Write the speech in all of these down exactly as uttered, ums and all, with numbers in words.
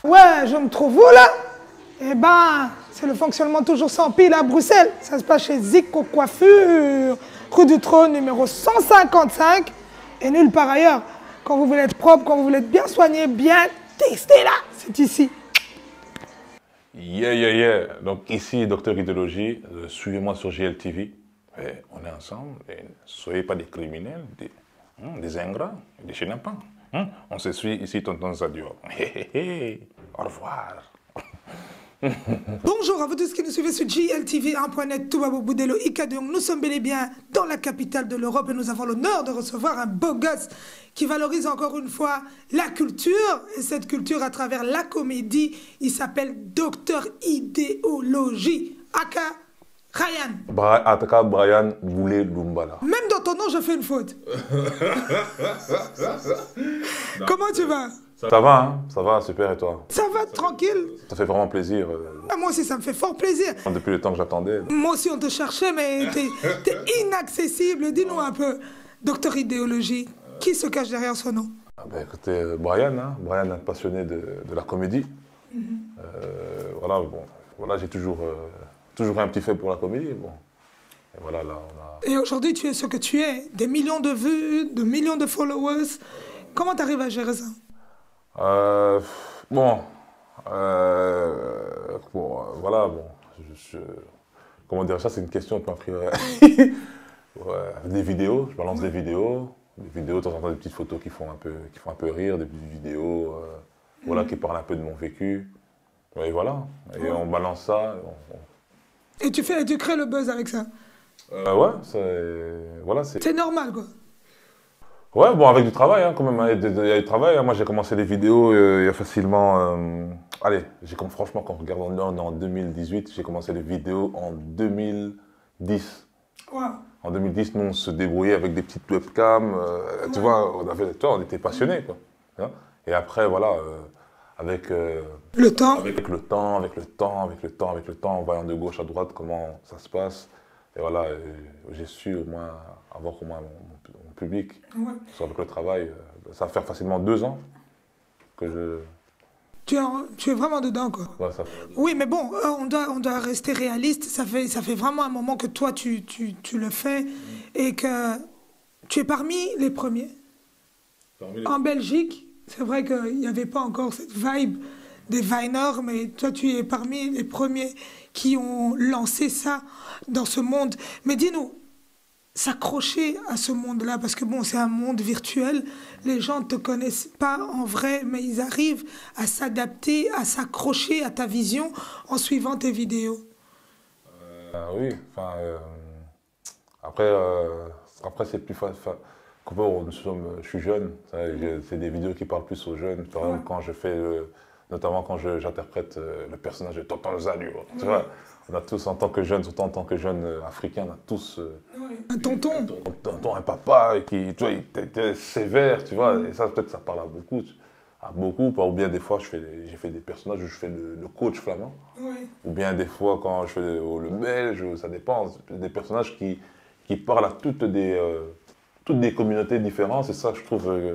Ouais, je me trouve où là? Eh ben, c'est le fonctionnement toujours sans pile à Bruxelles. Ça se passe chez Zico Coiffure, rue du Trône, numéro cent cinquante-cinq. Et nulle part ailleurs. Quand vous voulez être propre, quand vous voulez être bien soigné, bien testé là, c'est ici. Yeah, yeah, yeah. Donc ici, Docteur Idéologie, euh, suivez-moi sur G L T V. Et on est ensemble. Et soyez pas des criminels, des, hein, des ingrats, des chenapans. Hein? On se suit ici, tonton Zadio. Au revoir. Bonjour à vous tous qui nous suivez sur G L T V un point net, Toubabou Boudelo Ikadung. Nous sommes bel et bien dans la capitale de l'Europe et nous avons l'honneur de recevoir un beau gosse qui valorise encore une fois la culture et cette culture à travers la comédie. Il s'appelle Docteur Idéologie, aka Ryan. Bra Ataka Brian Boulé Lumbala. Même dans ton nom, je fais une faute. Comment tu vas? Ça va, hein? Ça va, super, et toi? Ça va, tranquille? Ça fait vraiment plaisir. Euh, Ah, moi aussi, ça me fait fort plaisir. depuis le temps que j'attendais. Moi aussi, on te cherchait, mais t'es t'es inaccessible. Dis-nous un peu, Docteur Idéologie, qui se cache derrière son nom? Ah ben, écoutez, euh, Brian, hein? Brian, un passionné de, de la comédie. Mm-hmm. euh, voilà, bon, voilà, j'ai toujours, euh, toujours un petit fait pour la comédie. Bon. Et voilà, là, on a... Et aujourd'hui, tu es ce que tu es. Des millions de vues, de millions de followers. Comment tu arrives à gérer ça? Euh, bon, euh, bon, euh, voilà, bon, je, je, comment dire ça, c'est une question qui m'a pris, ouais, des vidéos, je balance des vidéos, des vidéos, de temps en temps des petites photos qui font un peu, qui font un peu rire, des petites vidéos, euh, voilà, qui parlent un peu de mon vécu, et voilà, et on balance ça. On, on... Et tu fais, tu crées le buzz avec ça? Euh, ouais, c'est, voilà, c'est... C'est normal, quoi. Ouais, bon, avec du travail, hein, quand même, il y a du travail. Hein. Moi, j'ai commencé les vidéos euh, il y a facilement... Euh, allez, franchement, quand on regarde en, en deux mille dix-huit, j'ai commencé les vidéos en deux mille dix. Wow. En deux mille dix, nous, on se débrouillait avec des petites webcams. Euh, ouais. Tu vois, on, avait, tu vois, on était passionnés, quoi. Hein. Et après, voilà, euh, avec... Euh, le temps. Avec le temps, avec le temps, avec le temps, avec le temps, en voyant de gauche à droite comment ça se passe. Et voilà, j'ai su au moins avoir au moins mon, mon public. Ouais. Avec le travail, ça va faire facilement deux ans que je... Tu es, tu es vraiment dedans, quoi. Ouais, ça fait... Oui, mais bon, on doit, on doit rester réaliste. Ça fait, ça fait vraiment un moment que toi, tu, tu, tu le fais mmh. et que tu es parmi les premiers. Parmi les... En Belgique, c'est vrai qu'il n'y avait pas encore cette vibe des Viners, mais toi, tu es parmi les premiers qui ont lancé ça dans ce monde. Mais dis-nous, s'accrocher à ce monde-là, parce que bon, c'est un monde virtuel, les gens ne te connaissent pas en vrai, mais ils arrivent à s'adapter, à s'accrocher à ta vision en suivant tes vidéos. Euh, oui, enfin, euh, après, euh, après c'est plus facile. Nous sommes, je suis jeune, c'est des vidéos qui parlent plus aux jeunes, par exemple, ouais. Quand je fais le... Notamment quand j'interprète euh, le personnage de Tonton Zadio. Tu vois, on a tous, en tant que jeunes, surtout en tant que jeunes euh, africains, on a tous... Euh, un tonton. Un tonton, un papa, et qui, tu vois, il était sévère, tu vois. Et ça, peut-être, ça parle à beaucoup. À beaucoup, ou bien des fois, j'ai fait des personnages où je fais le, le coach flamand. Oui. Ou bien des fois, quand je fais le, le belge, ça dépend. Des personnages qui, qui parlent à toutes des, euh, toutes des communautés différentes. C'est ça que je trouve... Euh,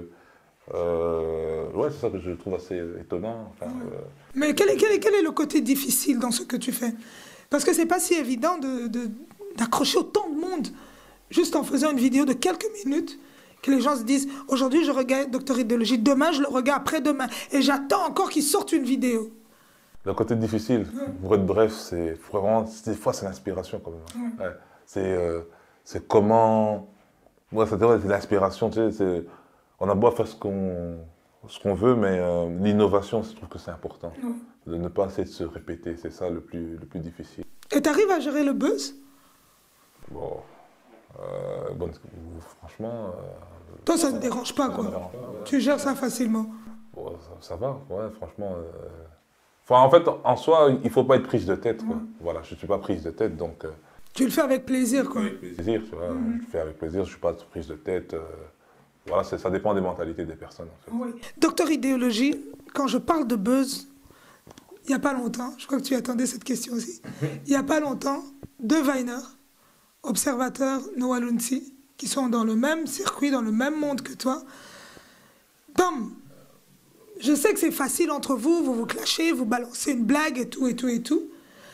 Euh, ouais, c'est ça que je trouve assez étonnant. Enfin, ouais. euh... Mais quel est, quel, est, quel est le côté difficile dans ce que tu fais? Parce que c'est pas si évident d'accrocher autant de monde juste en faisant une vidéo de quelques minutes que les gens se disent aujourd'hui je regarde Docteur Idéologie, demain je le regarde, après-demain et j'attends encore qu'il sorte une vidéo. Le côté difficile, ouais. Pour être bref, c'est vraiment, des fois c'est l'inspiration quand même. Ouais. Ouais. C'est euh, comment, ouais, c'est l'inspiration, tu sais, on a beau faire ce qu'on ce qu'on veut, mais euh, l'innovation, je trouve que c'est important. Oui. De ne pas essayer de se répéter, c'est ça le plus, le plus difficile. Et tu arrives à gérer le buzz? Bon, euh, bon franchement... Euh, Toi, ça ne te dérange pas, quoi. Dérange pas, ouais. Tu gères ça facilement? Bon, ça, ça va, ouais, franchement. Euh... Enfin, en fait, en soi, il ne faut pas être prise de tête, quoi. Mmh. Voilà, je ne suis pas prise de tête, donc... Euh... Tu le fais avec plaisir, quoi. Avec plaisir, tu vois, mmh. Je le fais avec plaisir, je ne suis pas prise de tête. Euh... Voilà, ça dépend des mentalités des personnes. En fait. Oui. Docteur Idéologie, quand je parle de buzz, il n'y a pas longtemps, je crois que tu attendais cette question aussi, il n'y a pas longtemps, deux Viners, observateurs Noah Lunsi, qui sont dans le même circuit, dans le même monde que toi, bam, je sais que c'est facile entre vous, vous vous clashez, vous balancez une blague et tout, et tout, et tout.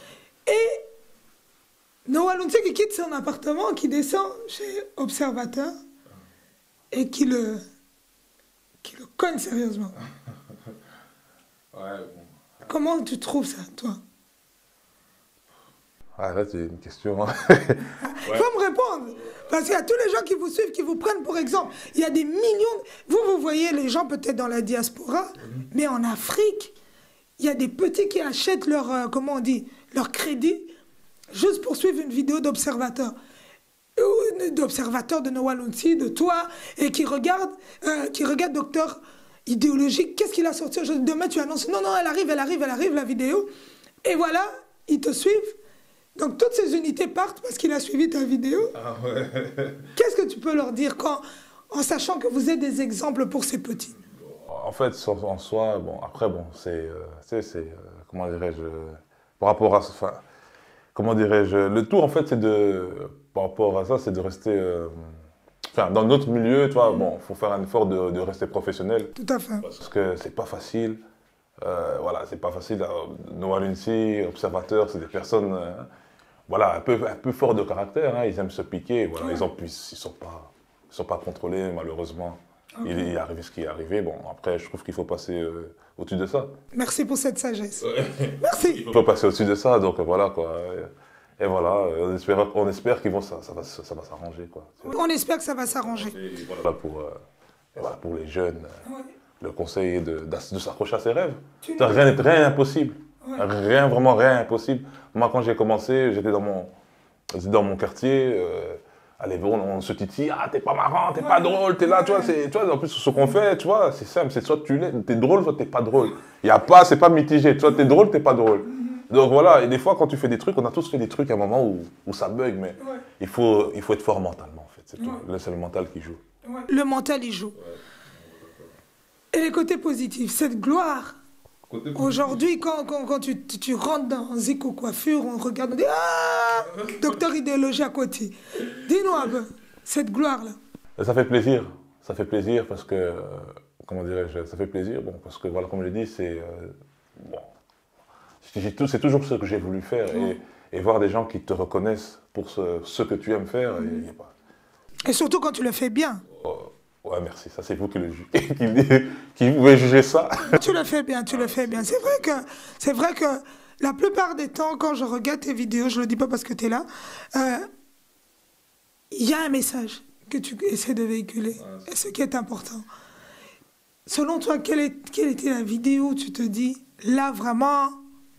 Et Noah Luntsi qui quitte son appartement, qui descend chez Observateur et qui le, qui le cogne sérieusement. Ouais, bon. Comment tu trouves ça, toi? Ah, là, c'est une question. Il faut me répondre. Parce qu'il y a tous les gens qui vous suivent, qui vous prennent pour exemple. Il y a des millions... Vous, vous voyez les gens peut-être dans la diaspora, mm-hmm. mais en Afrique, il y a des petits qui achètent leur, euh, comment on dit, leur crédit juste pour suivre une vidéo d'observateur. D'observateur de Noah Luntsi, de toi, et qui regarde, euh, qui regarde Docteur Idéologique. Qu'est-ce qu'il a sorti aujourd'hui? Demain, tu annonces, non, non, elle arrive, elle arrive, elle arrive, la vidéo. Et voilà, ils te suivent. Donc, toutes ces unités partent parce qu'il a suivi ta vidéo. Ah ouais. Qu'est-ce que tu peux leur dire quand, en sachant que vous êtes des exemples pour ces petits? En fait, en soi, bon, après, bon, c'est, euh, c'est, euh, comment dirais-je, par rapport à, enfin, comment dirais-je, le tout, en fait, c'est de, par rapport à ça, c'est de rester, euh, enfin, dans notre milieu, tu vois, bon, il faut faire un effort de, de rester professionnel. Tout à fait. Parce que c'est pas facile, euh, voilà, c'est pas facile. Noah Luntsi, Observateur, c'est des personnes... Euh, Voilà, un peu, un peu fort de caractère, hein. Ils aiment se piquer, voilà. Ouais. Ils ne sont, sont pas contrôlés, malheureusement. Okay. Il, il est arrivé ce qui est arrivé. Bon, après, je trouve qu'il faut passer euh, au-dessus de ça. Merci pour cette sagesse. Ouais. Merci. Il faut passer au-dessus de ça, donc voilà, quoi. Et, et voilà, on espère, on espère qu'ils vont, ça, ça va, ça va s'arranger, quoi. On espère que ça va s'arranger. Voilà pour, euh, voilà, pour les jeunes, ouais. Le conseil est de, de, de s'accrocher à ses rêves. Rien n'est rien impossible. Ouais. Rien, vraiment rien impossible. Moi, quand j'ai commencé, j'étais dans mon, dans mon quartier. Euh, allez, bon, on se titille. Ah, t'es pas marrant, t'es ouais. pas drôle, t'es là. Ouais. Tu vois, c'est, tu vois, en plus, ce qu'on fait, tu vois, c'est simple. C'est soit tu l'es, t'es drôle, soit t'es pas drôle. Il y a pas, c'est pas mitigé. Tu vois, t'es drôle, t'es pas drôle. Mm-hmm. Donc voilà, et des fois, quand tu fais des trucs, on a tous fait des trucs à un moment où, où ça bug, mais ouais. il, faut, il faut être fort mentalement, en fait. C'est tout. Là, c'est le mental qui joue. Ouais. Le mental, il joue. Ouais. Et les côtés positifs, cette gloire. Aujourd'hui, quand, quand, quand tu, tu rentres dans Zico Coiffure, on regarde, on dit « Ah, Docteur Idéologie à côté ». Dis-nous un peu, cette gloire-là. Ça fait plaisir, ça fait plaisir parce que, euh, comment dirais-je, ça fait plaisir, bon, parce que voilà, comme je l'ai dit, c'est, euh, bon, c'est toujours ce que j'ai voulu faire mmh. et, et voir des gens qui te reconnaissent pour ce, ce que tu aimes faire. Mmh. Et, et, bah. et surtout quand tu le fais bien. Oh. Ouais, merci. Ça, c'est vous qui, le ju qui, qui pouvez juger ça. Tu le fais bien, tu le fais bien. C'est vrai que, c'est vrai que la plupart des temps, quand je regarde tes vidéos, je ne le dis pas parce que tu es là, il euh, y a un message que tu essaies de véhiculer. Ouais, et ce qui est important. Selon toi, quelle, est, quelle était la vidéo où tu te dis, là, vraiment,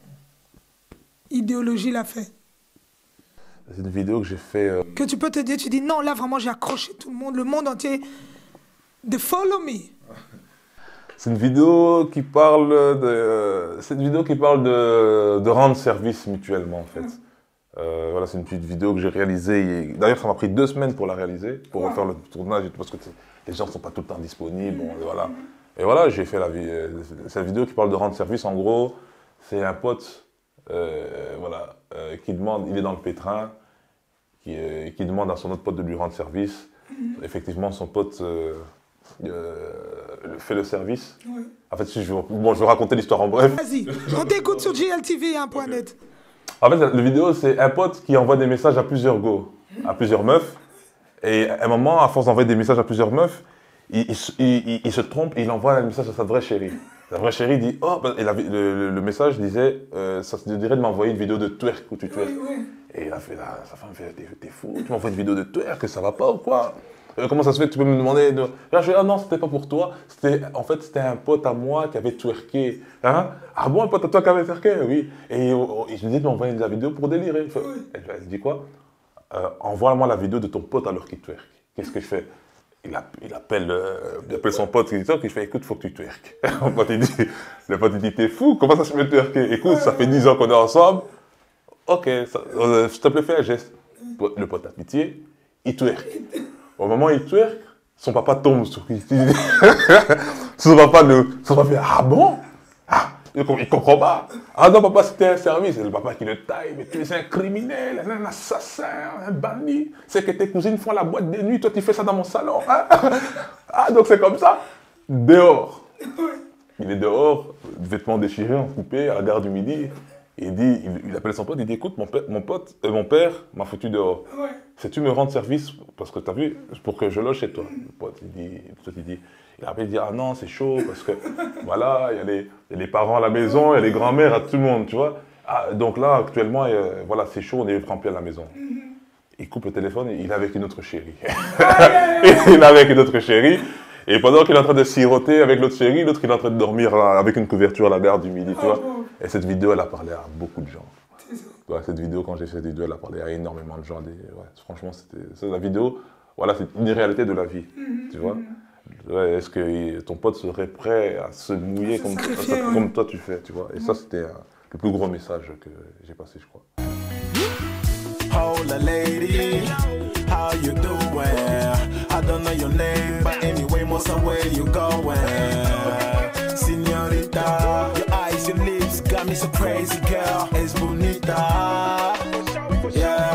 idéologie l'a fait? C'est une vidéo que j'ai fait... Euh... Que tu peux te dire, tu dis, non, là, vraiment, j'ai accroché tout le monde, le monde entier... de Follow Me. C'est une vidéo qui parle de, c'est une vidéo qui parle de, de rendre service mutuellement en fait. Mmh. Euh, voilà, c'est une petite vidéo que j'ai réalisée. D'ailleurs, ça m'a pris deux semaines pour la réaliser, pour wow. faire le tournage, parce que les gens ne sont pas tout le temps disponibles. Bon, et voilà. Et voilà, j'ai fait la cette vidéo qui parle de rendre service. En gros, c'est un pote, euh, voilà, euh, qui demande, il est dans le pétrin, qui, euh, qui demande à son autre pote de lui rendre service. Mmh. Effectivement, son pote. Euh, Euh, fait le service. Ouais. En fait, si je, bon, je vais raconter l'histoire en bref. Vas-y, on t'écoute sur J L T V point net. En fait, la vidéo, c'est un pote qui envoie des messages à plusieurs go, à plusieurs meufs. Et à un moment, à force d'envoyer des messages à plusieurs meufs, il, il, il, il se trompe et il envoie un message à sa vraie chérie. La vraie chérie dit « Oh !» Et la, le, le message disait euh, « Ça te dirait de m'envoyer une vidéo de twerk où tu twerk. Oui, oui. » Et il a fait là, sa femme fait « T'es fou, tu m'envoies une vidéo de twerk, ça va pas ou quoi ?» Euh, comment ça se fait que tu peux me demander de... Là, je dis, ah non, c'était pas pour toi. En fait, c'était un pote à moi qui avait twerké. Hein? Ah bon, un pote à toi qui avait twerké? Oui. Et, oh, et je lui dis de m'envoyer la vidéo pour délirer. Fait, oui. Elle, elle dit quoi? euh, Envoie-moi la vidéo de ton pote alors qu'il twerk. Qu'est-ce que je fais? il, a, il, appelle, euh, il appelle son pote qui dit, il fait, écoute, faut que tu twerk. Le pote, il dit, le pote, il dit, t'es fou? Comment ça se fait twerker? Écoute, ça fait dix ans qu'on est ensemble. Ok, ça, euh, s'il te plaît, fais un geste. Le pote a pitié, il twerk. Au moment où il twerk, son papa tombe sur lui. son papa le, son papa fait, ah bon? Ah, il ne comprend pas. Ah non, papa, c'était un service. C'est le papa qui le taille, mais tu es un criminel, un assassin, un bandit. C'est que tes cousines font la boîte de nuit, toi tu fais ça dans mon salon. Hein? Ah, donc c'est comme ça. Dehors. il est dehors, vêtements déchirés, en coupé, à la gare du Midi. Et il, dit, il, il appelle son pote, il dit écoute, mon, père, mon, pote, euh, mon père m'a foutu dehors. Ouais. Sais-tu me rendre service, parce que tu as vu, pour que je loge chez toi. Le pote, il dit, le pote, il dit, il appelle, il dit ah non, c'est chaud, parce que voilà, il y, a les, il y a les parents à la maison, il y a les grands-mères, à tout le monde, tu vois. Ah, donc là, actuellement, euh, voilà, c'est chaud, on est rempli à la maison. Il coupe le téléphone et il est avec une autre chérie. Il est avec une autre chérie. Et pendant qu'il est en train de siroter avec l'autre chérie, l'autre il est en train de dormir avec une couverture à la gare du Midi, tu vois. Et cette vidéo, elle a parlé à beaucoup de gens. Ouais, cette vidéo, quand j'ai fait cette vidéo, elle a parlé à énormément de gens. Des... Ouais, franchement, c'était la vidéo, voilà, c'est une réalité de la vie, tu vois. Ouais, est-ce que ton pote serait prêt à se mouiller comme, ça, comme toi tu fais, tu vois. Et ça, c'était euh, le plus gros message que j'ai passé, je crois. Hola lady, how you doing? I don't know your name, but anyway, most of where you going. Señorita, your eyes, your lips got me so crazy, girl. Es bonita, yeah.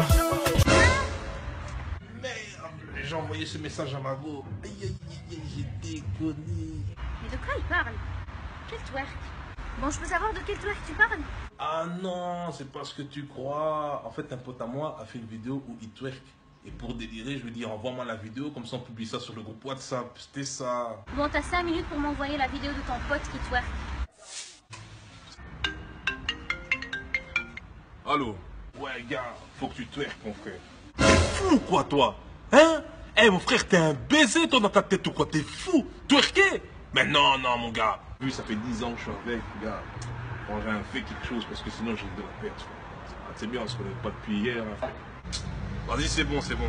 Merde, j'ai envoyé ce message à Margot. Aïe, aïe, aïe, j'ai déconné. Mais de quoi il parle? Quel twerk? Bon, je peux savoir de quel twerk tu parles? Ah non, c'est parce que tu crois. En fait, un pote à moi a fait une vidéo où il twerk. Et pour délirer, je lui ai dit envoie-moi la vidéo, comme ça on publie ça sur le groupe WhatsApp. C'était ça. Bon, t'as cinq minutes pour m'envoyer la vidéo de ton pote qui twerk. Allô? Ouais, gars, faut que tu twerk, mon frère. T'es fou, quoi, toi? Hein? Eh, hey, mon frère, t'es un baiser, toi, dans ta tête ou quoi? T'es fou? Twerker? Mais non, non, mon gars. Vu, ça fait dix ans que je suis avec, gars. Bon, j'ai fait quelque chose parce que sinon j'ai de la perte. Ah, c'est bien, on se connaît pas depuis hier. Hein. Vas-y, c'est bon, c'est bon.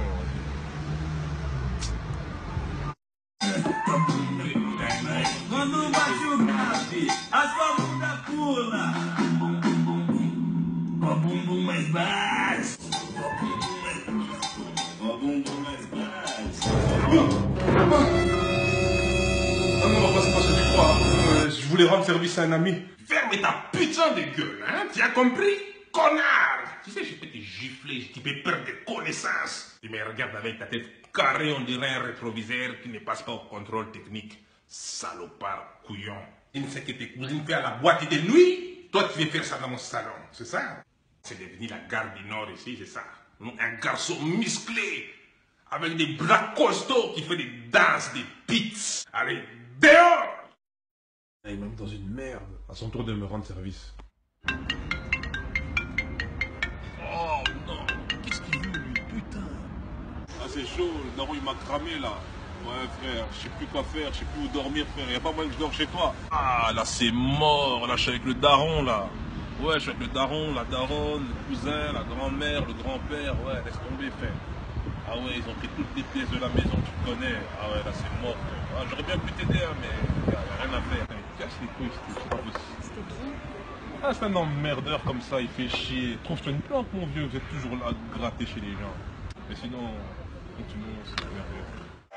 Non, non, non, c'est pas ce que tu crois. Euh, je voulais rendre service à un ami. Ferme ta putain de gueule, hein? Tu as compris? Connard! Tu sais, je peux te gifler, tu peux perdre des connaissances. Tu me regardes avec ta tête carrée, on dirait un rétroviseur qui ne passe pas au contrôle technique. Salopard, couillon. Tu ne sais que tes cousines font à la boîte de nuit. Toi, tu veux faire ça dans mon salon, c'est ça? C'est devenu la gare du Nord ici, c'est ça? Un garçon musclé, avec des bras costauds qui fait des danses, des pits. Allez, dehors! Il est même dans une merde. À son tour de me rendre service. Oh non, qu'est-ce qu'il veut lui, putain? Ah c'est chaud, le daron il m'a cramé là. Ouais frère, je sais plus quoi faire, je sais plus où dormir frère, y'a pas moyen que je dors chez toi. Ah là c'est mort, là je suis avec le daron là. Ouais je suis avec le daron, la daronne, le cousin, la grand-mère, le grand-père, ouais laisse tomber frère. Ah ouais ils ont pris toutes les pièces de la maison, tu connais. Ah ouais là c'est mort frère. Ah, j'aurais bien pu t'aider hein, mais y'a rien à faire. Casse les couilles, c'est pas possible. C'était qui? Ah, c'est un emmerdeur comme ça, il fait chier. Trouve-toi une plante, mon vieux, vous êtes toujours là à gratter chez les gens. Mais sinon, continuons, c'est merveilleux.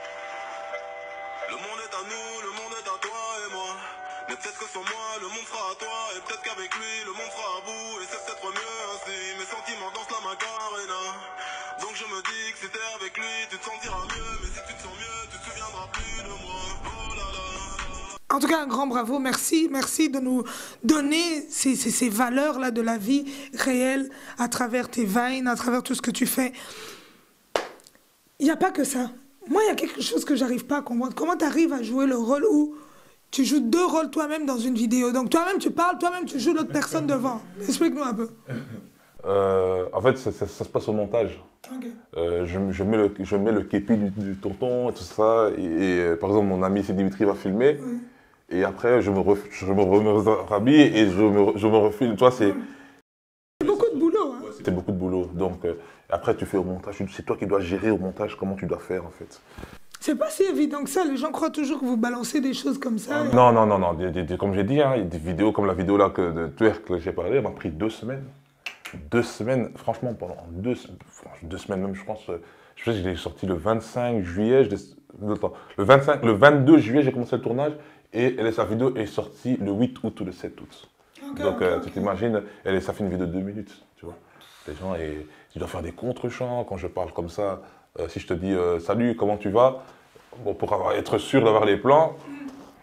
Le monde est à nous, le monde est à toi et moi. Mais peut-être que sans moi, le monde sera à toi. Et peut-être qu'avec lui, le monde sera à bout. Et c'est peut-être mieux ainsi. Mes sentiments dansent la Macarena. Donc je me dis que si t'es avec lui, tu te sentiras mieux. Mais si tu te sens mieux, tu te souviendras plus de moi. Oh là là. En tout cas, un grand bravo, merci, merci de nous donner ces, ces, ces valeurs-là de la vie réelle à travers tes vines, à travers tout ce que tu fais. Il n'y a pas que ça. Moi, il y a quelque chose que j'arrive pas à comprendre. Comment tu arrives à jouer le rôle où tu joues deux rôles toi-même dans une vidéo? Donc toi-même, tu parles, toi-même, tu joues l'autre personne devant. Explique-nous un peu. Euh, en fait, ça, ça, ça se passe au montage. Okay. Euh, je, je, mets le, je mets le képi du, du tonton et tout ça. Et, et euh, par exemple, mon ami c'est Dimitri va filmer. Oui. Et après, je me, ref, je me, me rhabille et je me, je me refilme. Tu vois, c'est... C'est beaucoup de boulot. Hein. C'est beaucoup de boulot. Donc, euh, après, tu fais au montage. C'est toi qui dois gérer au montage comment tu dois faire, en fait. C'est pas si évident que ça. Les gens croient toujours que vous balancez des choses comme ça. Et... Non, non, non, non. Des, des, des, comme j'ai dit, hein, des vidéos comme la vidéo là que, de twerk que j'ai parlé, elle m'a pris deux semaines. Deux semaines, franchement, pendant deux, deux semaines même, je pense. Je sais que je l'ai sorti le vingt-cinq juillet. Je le, vingt-cinq, le vingt-deux juillet, j'ai commencé le tournage. Et elle, sa vidéo est sortie le huit août ou le sept août. Okay, Donc, okay, euh, okay. Tu t'imagines, elle, ça fait une vidéo de deux minutes, tu vois. Les gens, et, tu dois faire des contre-chants quand je parle comme ça. Euh, si je te dis euh, « Salut, comment tu vas ?» Bon, pour avoir, être sûr d'avoir les plans,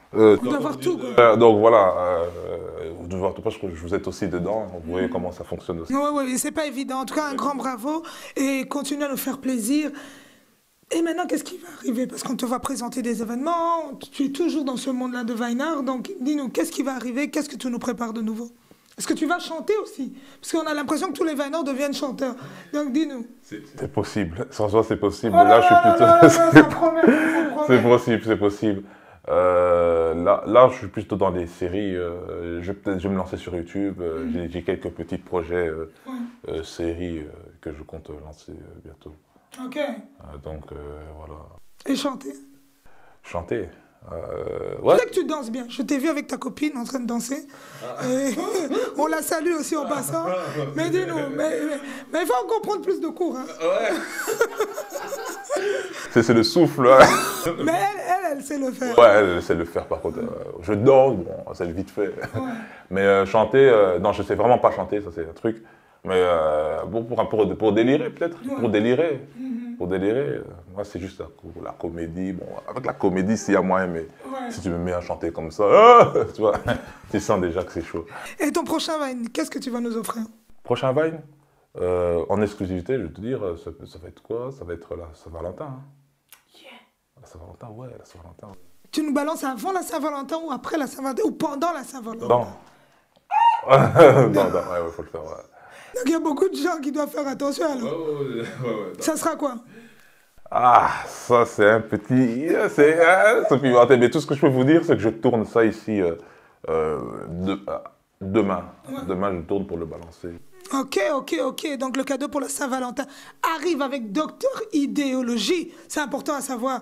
Euh, on doit voir tout. Quoi. Euh, donc voilà, euh, vous devez voir tout parce que vous êtes aussi dedans. Vous voyez comment ça fonctionne aussi. Oui, oui, c'est pas évident. En tout cas, un grand bravo et continue à nous faire plaisir. Et maintenant, qu'est-ce qui va arriver? Parce qu'on te va présenter des événements. Tu es toujours dans ce monde-là de Weinart. Donc, dis-nous, qu'est-ce qui va arriver? Qu'est-ce que tu nous prépares de nouveau? Est-ce que tu vas chanter aussi? Parce qu'on a l'impression que tous les Weinart deviennent chanteurs. Donc, dis-nous. C'est possible. Sans soi, c'est possible. Oh là, là, je suis plutôt... C'est possible, c'est possible. Euh, là, là, je suis plutôt dans les séries. Euh, je, peut-être, je vais me lancer sur YouTube. Euh, mm. j'ai, j'ai quelques petits projets, euh, ouais. euh, séries euh, que je compte lancer euh, bientôt. Ok. Euh, donc, euh, voilà. Et chanter? Chanter euh, ouais. Je sais que tu danses bien. Je t'ai vu avec ta copine en train de danser. Ah. Et on la salue aussi en passant. Mais dis-nous, mais, mais, mais il faut encore prendre plus de cours. Hein. Ouais. c'est, c'est le souffle. Hein. Mais elle, elle, elle sait le faire. Ouais, elle sait le faire par contre. Euh, je danse, bon, c'est vite fait. Ouais. Mais euh, chanter, euh, non, je sais vraiment pas chanter, ça c'est un truc. Mais euh, bon, pour, pour, pour délirer peut-être, ouais. pour délirer. Mm-hmm. Pour délirer, euh, moi c'est juste la, la comédie. Bon, avec la comédie, s'il y a moyen, mais ouais. si tu me mets à chanter comme ça, ah, tu vois, tu sens déjà que c'est chaud. Et ton prochain Vine, qu'est-ce que tu vas nous offrir? Prochain Vine euh, en exclusivité, je vais te dire, ça, ça va être quoi? Ça va être la Saint-Valentin. Hein. Yeah. La Saint-Valentin, ouais, la Saint-Valentin. Tu nous balances avant la Saint-Valentin ou après la Saint-Valentin ou pendant la Saint-Valentin? Non. non, non, ouais, ouais, faut le faire, ouais. Donc il y a beaucoup de gens qui doivent faire attention alors. Ouais, ouais, ouais, ouais, ça sera quoi? Ah, ça c'est un petit... C'est hein, pimenté. Mais tout ce que je peux vous dire, c'est que je tourne ça ici euh, euh, de, euh, demain. Ouais. Demain, je tourne pour le balancer. Ok, ok, ok. Donc le cadeau pour la Saint-Valentin arrive avec Docteur Idéologie. C'est important à savoir.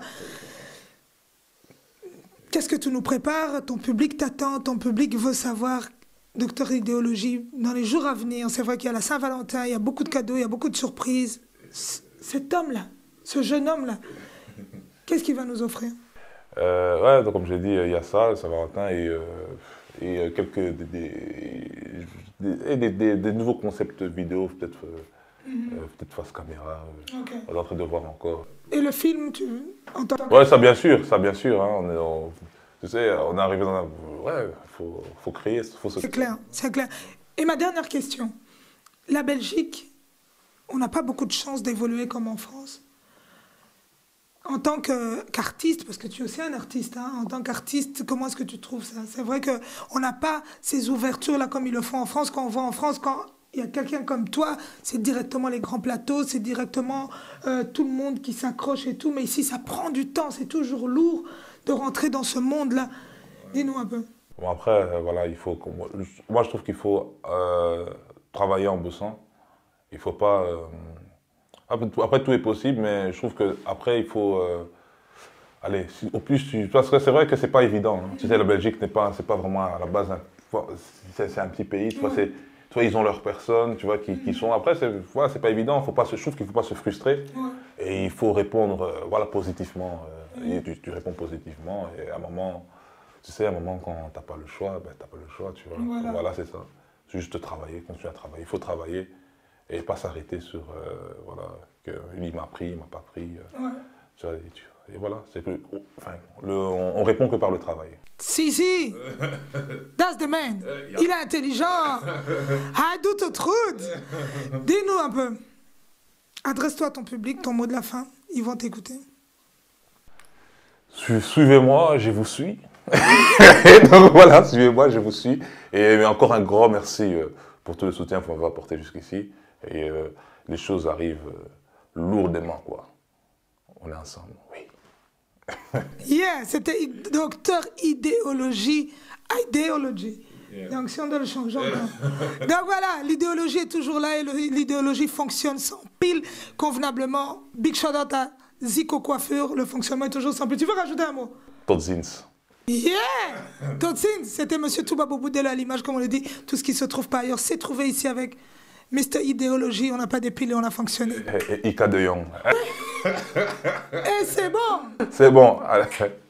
Qu'est-ce que tu nous prépares? Ton public t'attend, ton public veut savoir... Docteur Idéologie, dans les jours à venir, c'est vrai qu'il y a la Saint-Valentin, il y a beaucoup de cadeaux, il y a beaucoup de surprises. C- cet homme-là, ce jeune homme-là, qu'est-ce qu'il va nous offrir? euh, Ouais, donc comme j'ai dit, il y a ça, la Saint-Valentin, et, euh, et quelques des, des, des, des, des nouveaux concepts vidéo, peut-être euh, mm-hmm. euh, peut-être face caméra. Euh, okay. On est en train de voir encore. Et le film, tu entends? Ouais, ça bien sûr, ça bien sûr. Hein, on est en... Tu sais, on est arrivé dans un... Ouais, il faut, faut créer, faut se... C'est clair, c'est clair. Et ma dernière question. La Belgique, on n'a pas beaucoup de chance d'évoluer comme en France. En tant que, qu'artiste, parce que tu es aussi un artiste, hein, en tant qu'artiste, comment est-ce que tu trouves ça? C'est vrai qu'on n'a pas ces ouvertures-là comme ils le font en France. Quand on va en France, quand il y a quelqu'un comme toi, c'est directement les grands plateaux, c'est directement euh, tout le monde qui s'accroche et tout. Mais ici, ça prend du temps, c'est toujours lourd de rentrer dans ce monde-là. Dis-nous un peu. Bon, après, euh, voilà, il faut... Moi, je trouve qu'il faut euh, travailler en bossant. Il ne faut pas... Euh, après, tout est possible, mais je trouve qu'après, il faut... Euh, allez, si, au plus, tu, parce que c'est vrai que ce n'est pas évident. Hein. Tu sais, la Belgique n'est pas, c'est pas vraiment à la base... C'est, c'est un petit pays, tu vois, c'est... Tu vois, ils ont leurs personnes, tu vois, qui, qui sont... Après, c'est voilà, c'est pas évident. Faut pas se, je trouve qu'il ne faut pas se frustrer. Ouais. Et il faut répondre euh, voilà, positivement. Euh, ouais. Et tu, tu réponds positivement. Et à un moment, tu sais, à un moment, quand tu n'as pas le choix, ben, tu n'as pas le choix, tu vois. Voilà, voilà c'est ça. C'est juste travailler, continuer à travailler. Il faut travailler et pas s'arrêter sur... Euh, voilà, que lui, il m'a pris, il m'a pas pris. Euh, ouais. Tu vois, et, tu, et voilà, c'est que... Enfin, le, on, on répond que par le travail. Si, si, that's the man. Il est intelligent. I do the truth. Dis-nous un peu. Adresse-toi à ton public, ton mot de la fin. Ils vont t'écouter. Suivez-moi, je vous suis. Donc voilà, suivez-moi, je vous suis. Et encore un grand merci pour tout le soutien que vous m'avez apporté jusqu'ici. Et euh, les choses arrivent euh, lourdement, quoi. On est ensemble, oui. Yeah, c'était Docteur Idéologie, Idéologie. Yeah. Donc si on doit le changer. Yeah. Donc voilà, l'idéologie est toujours là et le, l'idéologie fonctionne sans pile, convenablement. Big shout out à Zico Coiffure, le fonctionnement est toujours sans pile. Tu veux rajouter un mot? Todzins. Yeah, Todzins, c'était Monsieur Touba Boboudela à l'image, comme on le dit. Tout ce qui se trouve pas ailleurs, c'est trouvé ici avec Mister Idéologie. On n'a pas dépilé, on a fonctionné. Et, et Ika de Young. Et c'est bon. C'est bon.